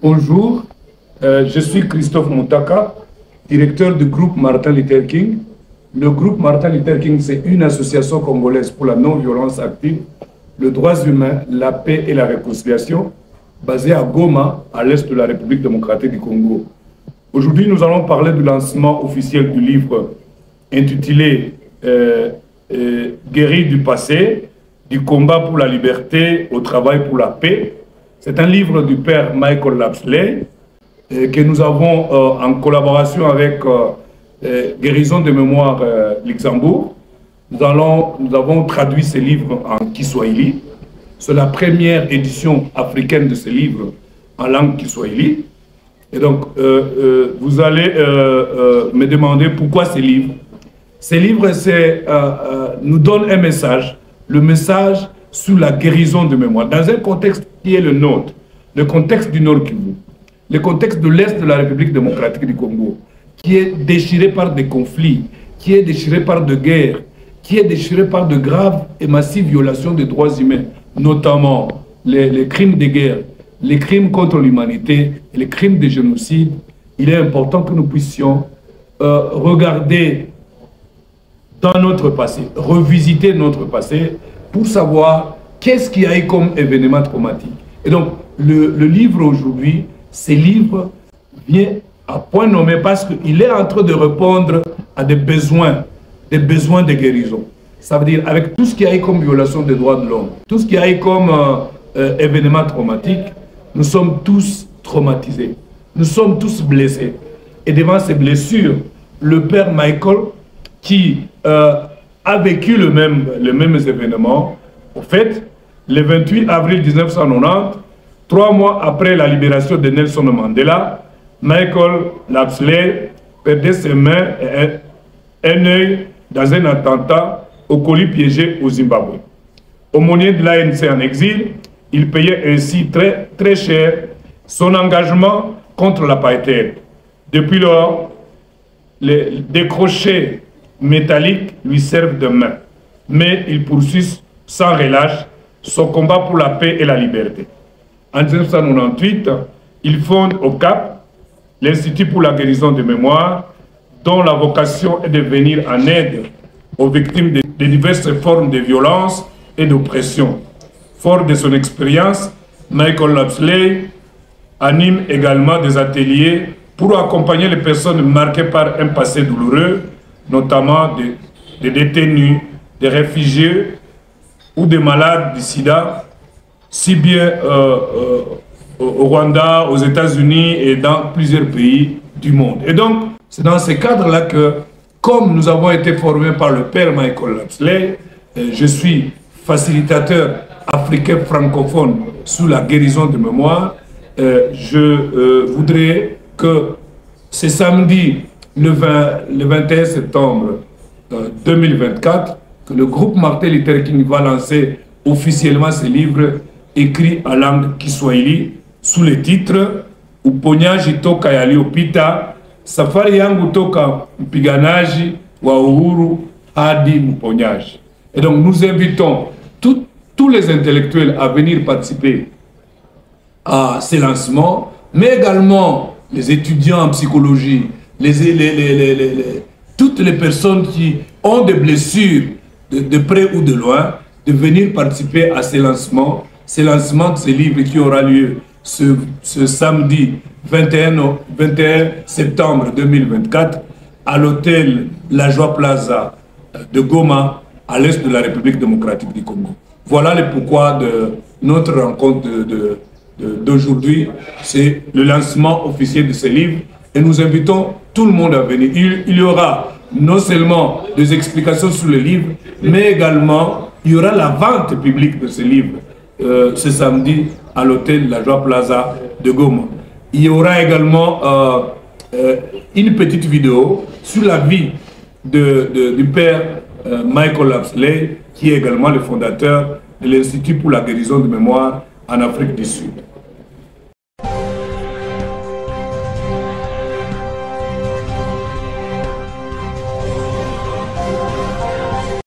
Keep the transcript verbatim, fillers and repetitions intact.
Bonjour, euh, je suis Christophe Moutaka, directeur du groupe Martin Luther King. Le groupe Martin Luther King, c'est une association congolaise pour la non-violence active, les droits humains, la paix et la réconciliation, basée à Goma, à l'est de la République démocratique du Congo. Aujourd'hui, nous allons parler du lancement officiel du livre intitulé euh, euh, « Guérir du passé, du combat pour la liberté au travail pour la paix ». C'est un livre du père Michael Lapsley euh, que nous avons euh, en collaboration avec euh, euh, Guérison de mémoire euh, Luxembourg. Nous, allons, nous avons traduit ce livre en Kiswahili. C'est la première édition africaine de ce livre en langue Kiswahili. Et donc, euh, euh, vous allez euh, euh, me demander pourquoi ce livre. Ce livre c'est, euh, euh, nous donne un message, le message sur la guérison de mémoire, dans un contexte qui est le nôtre, le contexte du Nord Kivu, le contexte de l'Est de la République démocratique du Congo, qui est déchiré par des conflits, qui est déchiré par des guerres, qui est déchiré par de graves et massives violations des droits humains, notamment les, les crimes de guerre, les crimes contre l'humanité et les crimes de génocide. Il est important que nous puissions euh, regarder dans notre passé, revisiter notre passé pour savoir qu'est-ce qu'il y a eu comme événement traumatique. Et donc, le, le livre aujourd'hui, ce livre vient à point nommé parce qu'il est en train de répondre à des besoins, des besoins de guérison. Ça veut dire, avec tout ce qu'il y a eu comme violation des droits de l'homme, tout ce qu'il y a eu comme euh, euh, événement traumatique, nous sommes tous traumatisés. Nous sommes tous blessés. Et devant ces blessures, le père Michael, qui euh, a vécu le même, les mêmes événements, au fait, le vingt-huit avril mille neuf cent quatre-vingt-dix, trois mois après la libération de Nelson Mandela, Michael Lapsley perdait ses mains et un, un œil dans un attentat au colis piégé au Zimbabwe. Aumônier de l'A N C en exil, il payait ainsi très, très cher son engagement contre l'apartheid. Depuis lors, les décrochés métalliques lui servent de main, mais il poursuit sans relâche son combat pour la paix et la liberté. En mille neuf cent quatre-vingt-dix-huit, il fonde au Cap l'Institut pour la guérison de mémoire, dont la vocation est de venir en aide aux victimes de, de diverses formes de violence et d'oppression. Fort de son expérience, Michael Lapsley anime également des ateliers pour accompagner les personnes marquées par un passé douloureux, notamment des, des détenus, des réfugiés ou des malades du sida, si bien euh, euh, au Rwanda, aux États-Unis et dans plusieurs pays du monde. Et donc, c'est dans ce cadre-là que, comme nous avons été formés par le père Michael Lapsley, euh, je suis facilitateur africain francophone sous la guérison de mémoire, euh, je euh, voudrais que ce samedi, le, vingt, le vingt et un septembre euh, deux mille vingt-quatre, que le groupe Martin Luther King va lancer officiellement ce livre écrit en langue Kiswahili sous le titre Uponyaji toka yaliyopita, safari yangu toka mpiganaji wa uhuru hadi mponyaji. Et donc nous invitons tout, tous les intellectuels à venir participer à ces lancements, mais également les étudiants en psychologie, les, les, les, les, les, les, toutes les personnes qui ont des blessures de, de près ou de loin, de venir participer à ces lancements, ces lancements de ces livres qui aura lieu ce, ce samedi vingt et un septembre deux mille vingt-quatre à l'hôtel La Joie Plaza de Goma, à l'est de la République démocratique du Congo. Voilà le pourquoi de notre rencontre d'aujourd'hui. C'est le lancement officiel de ce livre et nous invitons tout le monde à venir. Il, il y aura non seulement des explications sur le livre, mais également il y aura la vente publique de ce livre euh, ce samedi à l'hôtel La Joie Plaza de Goma. Il y aura également euh, euh, une petite vidéo sur la vie de, de, du père euh, Michael Lapsley, qui est également le fondateur de l'Institut pour la guérison de mémoire en Afrique du Sud.